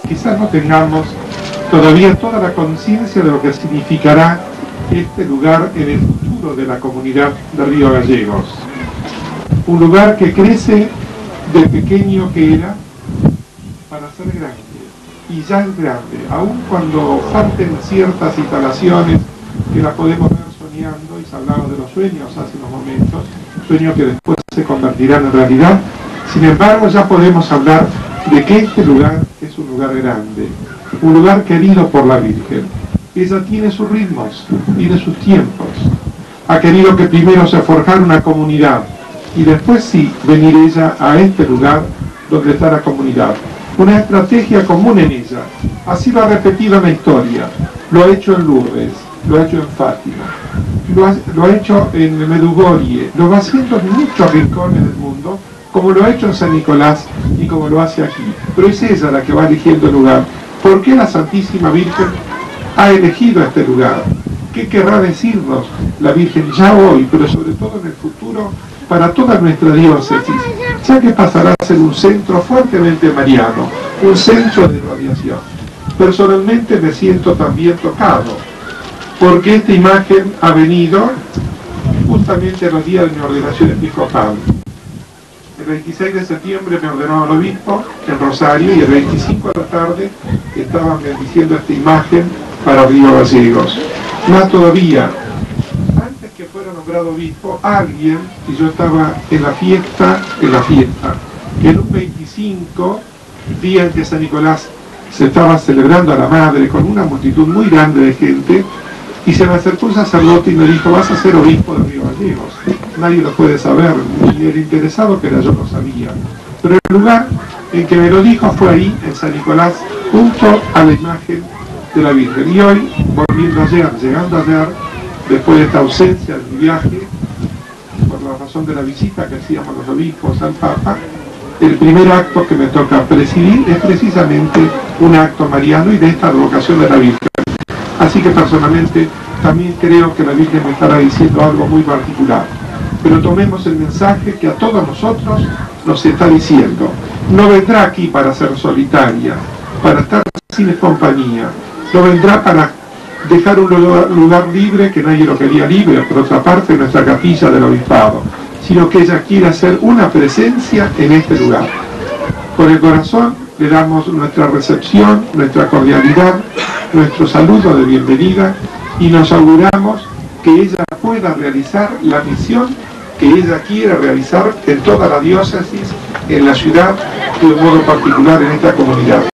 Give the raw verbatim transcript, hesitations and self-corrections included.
quizás no tengamos todavía toda la conciencia de lo que significará este lugar en el futuro de la comunidad de Río Gallegos. Un lugar que crece de pequeño que era para ser grande, y ya es grande, aun cuando falten ciertas instalaciones que las podemos ver soñando, y se hablaba de los sueños hace unos momentos, sueños que después se convertirán en realidad. Sin embargo, ya podemos hablar de que este lugar es un lugar grande, un lugar querido por la Virgen. Ella tiene sus ritmos, tiene sus tiempos. Ha querido que primero se forjara una comunidad y después sí venir ella a este lugar donde está la comunidad. Una estrategia común en ella. Así lo ha repetido en la historia. Lo ha hecho en Lourdes, lo ha hecho en Fátima, lo ha, lo ha hecho en Medjugorje, lo va haciendo en muchos rincones del mundo, como lo ha hecho en San Nicolás y como lo hace aquí. Pero es ella la que va eligiendo el lugar. ¿Por qué la Santísima Virgen ha elegido este lugar? ¿Qué querrá decirnos la Virgen ya hoy, pero sobre todo en el futuro, para toda nuestra diócesis, ya que pasará a ser un centro fuertemente mariano, un centro de radiación? Personalmente me siento también tocado, porque esta imagen ha venido justamente a los días de mi ordenación episcopal. El veintiséis de septiembre me ordenó el obispo en Rosario, y el veinticinco de la tarde estaban bendiciendo esta imagen para Río Gallegos. Más todavía, antes que fuera nombrado obispo, alguien, y yo estaba en la fiesta, en la fiesta, que en un veinticinco, día en que San Nicolás se estaba celebrando a la Madre con una multitud muy grande de gente, y se me acercó un sacerdote y me dijo: vas a ser obispo de Río Gallegos. Nadie lo puede saber, ni el interesado que era yo lo sabía. Pero el lugar en que me lo dijo fue ahí, en San Nicolás, junto a la imagen de la Virgen. Y hoy, volviendo ayer, llegando ayer, después de esta ausencia de mi viaje, por la razón de la visita que hacíamos los obispos al Papa, el primer acto que me toca presidir es precisamente un acto mariano y de esta vocación de la Virgen. Así que personalmente también creo que la Virgen me estará diciendo algo muy particular. Pero tomemos el mensaje que a todos nosotros nos está diciendo. No vendrá aquí para ser solitaria, para estar sin compañía. No vendrá para dejar un lugar, lugar libre, que nadie lo quería libre, por otra parte, en nuestra capilla del obispado, sino que ella quiere hacer una presencia en este lugar. Con el corazón le damos nuestra recepción, nuestra cordialidad, nuestro saludo de bienvenida, y nos auguramos que ella pueda realizar la misión que ella quiere realizar en toda la diócesis, en la ciudad, y de modo particular en esta comunidad.